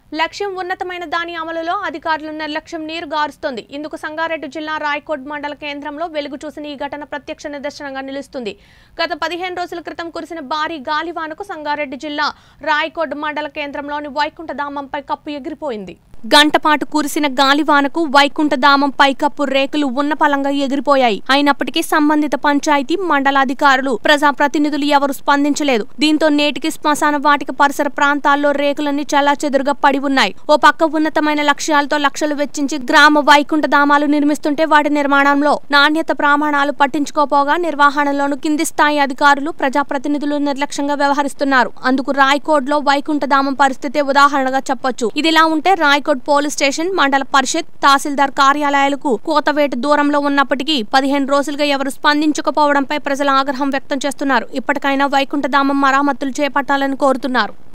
లక్ష్యం ఉన్నతమైన దాని అమలులో అధికారుల నిర్లక్ష్యం నీరు గారుస్తోంది. ఇందుకు సంగారెడ్డి జిల్లా రాయకోడ్ మండల కేంద్రంలో వెలుగు చూసిన ఈ ఘటన ప్రత్యక్ష నిదర్శనంగా నిలుస్తుంది. గత 15 రోజుల క్రితం కురిసిన భారీ గాలివానకు సంగారెడ్డి జిల్లా రాయకోడ్ మండల కేంద్రంలోని వైకుంఠధామంపై కప్పు ఎగిరిపోయింది. గంటపాటు కురిసిన గాలివానకు వైకుంఠధామం పైకప్పు రేకులు ఉన్నపలంగా ఎగిరిపోయాయి. అయినప్పటికీ సంబంధిత పంచాయతీ మండలాధికారులు ప్రజాప్రతినిధులు ఎవరూ స్పందించలేదు. దీంతో నేటికి శ్మశాన వాటిక పరిసర ప్రాంతాల్లో రేకులన్నీ చెల్లాచెదురుగా పడి ఉన్నాయి. ఓ పక్క ఉన్నతమైన లక్ష్యాలతో లక్షలు వెచ్చించి గ్రామ వైకుంఠధామాలు నిర్మిస్తుంటే వాటి నిర్మాణంలో నాణ్యత ప్రమాణాలు పట్టించుకోపోగా నిర్వహణలోను కింది స్థాయి అధికారులు ప్రజాప్రతినిధులు నిర్లక్ష్యంగా వ్యవహరిస్తున్నారు. అందుకు రాయకోడ్ లో వైకుంఠధామం పరిస్థితి ఉదాహరణగా చెప్పొచ్చు. ఇదిలా ఉంటే రాయకోడ్ పోలీస్ స్టేషన్, మండల పరిషత్, తహసీల్దార్ కార్యాలయాలకు కోతవేటు దూరంలో ఉన్నప్పటికీ 15 రోజులుగా ఎవరు స్పందించకపోవడంపై ప్రజలు ఆగ్రహం వ్యక్తం చేస్తున్నారు. ఇప్పటికైనా వైకుంఠధామం మరమ్మతులు చేపట్టాలని కోరుతున్నారు.